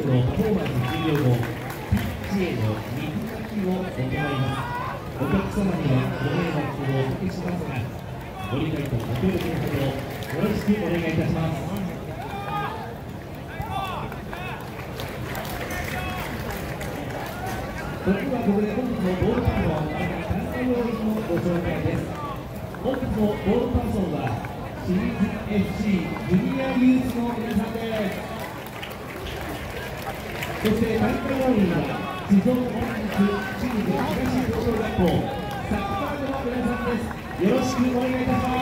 のパフォーマンス終了後、ピッチへの水かきを行います。お客様にはご迷惑をおかけしますが、ご理解とご協力のほどよろしくお願いいたします。それではここで本日のボールパーソン、参加用品のご紹介です。本日のボールパーソンは清水 FC ジュニアユースの皆さんです。そして大会要員は静岡本日清水東高等学校サッカー部の皆さんです。よろしくお願いいたします。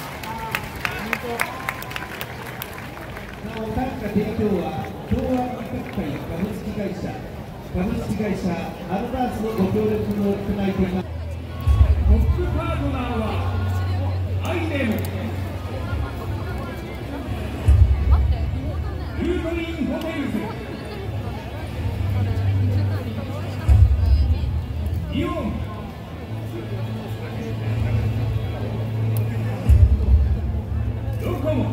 なお、単価提供は共和企画会株式会社アルバースのご協力をいただいています。 トップパートナーはアイネム、ルートインホテルズ、イオン、ドコモ、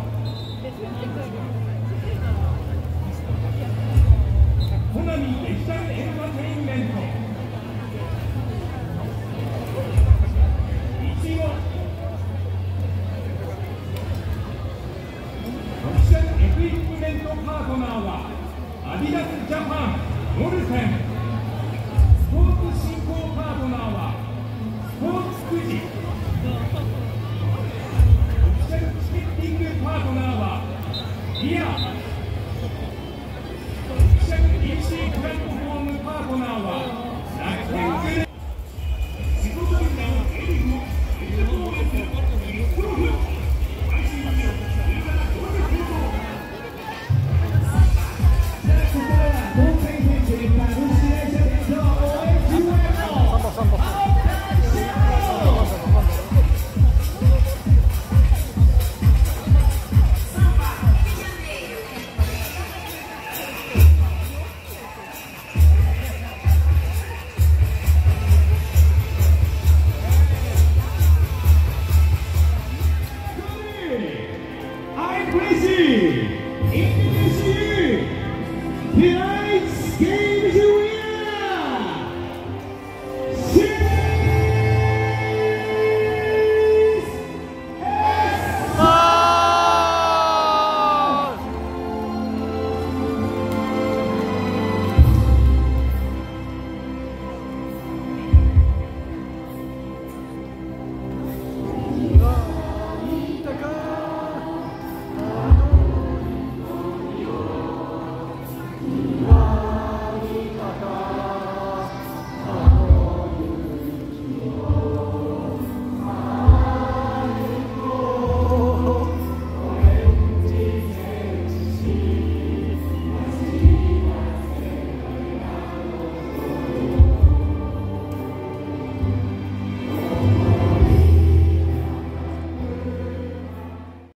コナミデジタルエンターテインメント、イチゴ、オフィシャルエクイプメントパートナーはアディダスジャパン、モルセン、スポーツ振興パートナーはスポーツくじ、オフィシャルチケッティングパートナーはリア、オフィシャル EC プラットフォームパートナーは楽天グループ。 Introduce you, tonight's game.